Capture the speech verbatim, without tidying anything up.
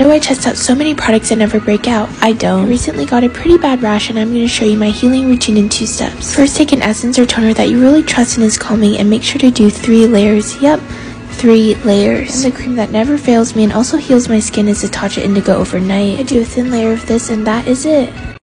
Why do I test out so many products and never break out? I don't. I recently got a pretty bad rash and I'm going to show you my healing routine in two steps. First, take an essence or toner that you really trust and is calming and make sure to do three layers. Yep. Three layers. And the cream that never fails me and also heals my skin is the Tatcha Indigo Overnight. I do a thin layer of this and that is it.